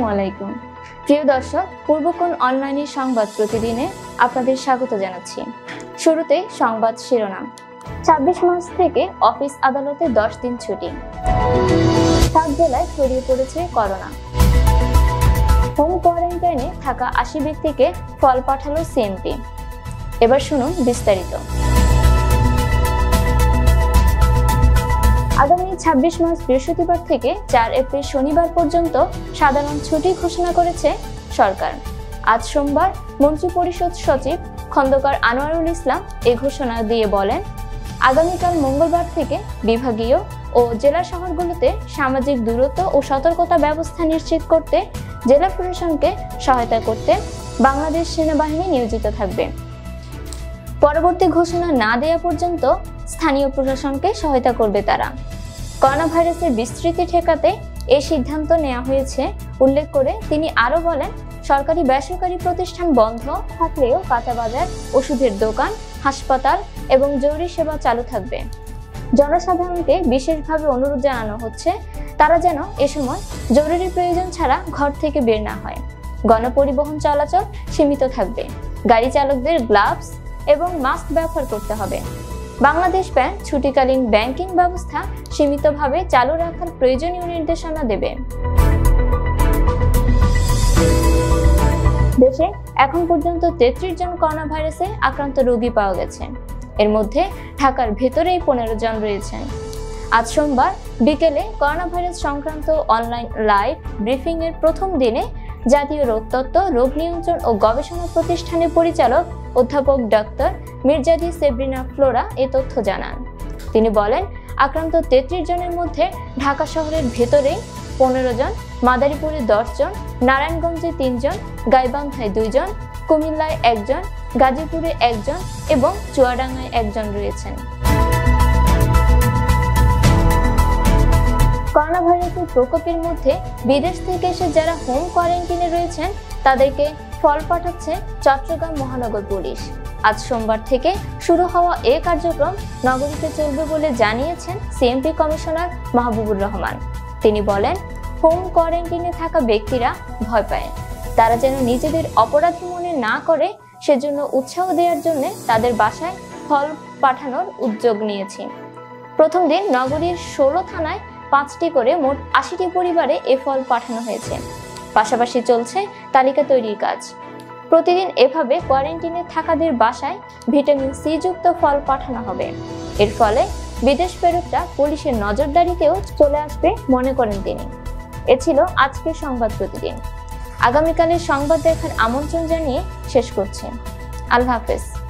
আসসালামু আলাইকুম প্রিয় দর্শক, পূর্বকোণ অনলাইনের সংবাদ প্রতিদিনে আপনাদের স্বাগত জানাচ্ছি। শুরুতে সংবাদ শিরোনাম। ২৬ মার্চ থেকে অফিস আদালতে 10 দিন ছুটি। 7 জেলায় ছড়িয়ে পড়েছে করোনা। হোম কোয়ারেন্টাইনে থাকা 80 ব্যক্তিকে ফল পাঠালো সিএমপি। এবার শুনুন বিস্তারিত। আগামী ২৬ মার্চ বৃহস্পতিবার থেকে ৪ এপ্রিল শনিবার পর্যন্ত সাধারণ ছুটি ঘোষণা করেছে সরকার। আজ সোমবার মন্ত্রিপরিষদ সচিব খন্দকার আনোয়ারুল ইসলাম এই ঘোষণা দিয়ে বলেন, আগামীকাল মঙ্গলবার থেকে বিভাগীয় ও জেলা শহরগুলোতে সামাজিক দূরত্ব ও সতর্কতা ব্যবস্থা নিশ্চিত করতে জেলা প্রশাসনকে সহায়তা করতে বাংলাদেশ সেনাবাহিনী নিয়োজিত থাকবে। পরবর্তী ঘোষণা না দেওয়া পর্যন্ত স্থানীয় প্রশাসনকে সহায়তা করবে তারা। করোনা ভাইরাসের বিস্তৃতি ঠেকাতে এই সিদ্ধান্ত নেওয়া হয়েছে উল্লেখ করে তিনি আরও বলেন, সরকারি বেসরকারি প্রতিষ্ঠান বন্ধ থাকলেও কাঁচাবাজার, ওষুধের দোকান, হাসপাতাল এবং জরুরি সেবা চালু থাকবে। জনসাধারণকে বিশেষভাবে অনুরোধ জানানো হচ্ছে তারা যেন এ সময় জরুরি প্রয়োজন ছাড়া ঘর থেকে বের না হয়। গণপরিবহন চলাচল সীমিত থাকবে। গাড়ি চালকদের গ্লাভস এবং মাস্ক ব্যবহার করতে হবে। বাংলাদেশ ব্যাংক ছুটিকালীন ব্যাংকিং ব্যবস্থা সীমিতভাবে চালু রাখার প্রয়োজনীয় নির্দেশনা দেবে। দেশে এখন পর্যন্ত 33 জন করোনা ভাইরাসে আক্রান্ত রোগী পাওয়া গেছে। এর মধ্যে ঢাকার ভেতরেই 15 জন রয়েছেন। আজ সোমবার বিকেলে করোনা ভাইরাস সংক্রান্ত অনলাইন লাইভ ব্রিফিং এর প্রথম দিনে জাতীয় রোগতত্ত্ব, রোগ নিয়ন্ত্রণ ও গবেষণা প্রতিষ্ঠানের পরিচালক অধ্যাপক ডক্টর মির্জাদি সেব্রিনা ফ্লোরা এ তথ্য জানান। তিনি বলেন, আক্রান্ত 33 জনের মধ্যে ঢাকা শহরের ভেতরেই 15 জন, মাদারীপুরে 10 জন, নারায়ণগঞ্জে 3 জন, গাইবান্ধায় 2 জন, কুমিল্লায় 1 জন, গাজীপুরে 1 জন এবং চুয়াডাঙ্গায় 1 জন রয়েছেন। করোনা ভাইরাসের প্রকোপের মধ্যে বিদেশ থেকে এসে যারা হোম কোয়ারেন্টাইনে রয়েছেন তাদেরকে ফল পাঠাচ্ছে চট্টগ্রাম মহানগর পুলিশ। আজ সোমবার থেকে শুরু হওয়া এই কার্যক্রম নগরীতে চলবে বলে জানিয়েছেন সিএমপি কমিশনার মাহবুবুর রহমান। তিনি বলেন, হোম কোয়ারেন্টাইনে থাকা ব্যক্তিরা ভয় পায়, তারা যেন নিজেদের অপরাধী মনে না করে সেজন্য উৎসাহ দেওয়ার জন্য তাদের বাসায় ফল পাঠানোর উদ্যোগ নিয়েছি। প্রথম দিন নগরীর 16 থানায় 5টি করে মোট 80টি পরিবারে এ ফল পাঠানো হয়েছে। পাশাপাশি চলছে তালিকা তৈরির কাজ। প্রতিদিন এভাবে কোয়ারেন্টাইনে থাকাদের বাসায় ভিটামিন সি যুক্ত ফল পাঠানো হবে। এর ফলে বিদেশ ফেরতরা পুলিশের নজরদারিতেও চলে আসবে মনে করেন তিনি। এ ছিল আজকের সংবাদ প্রতিদিন। আগামীকালের সংবাদ দেখার আমন্ত্রণ জানিয়ে শেষ করছি। আল্লাহ হাফেজ।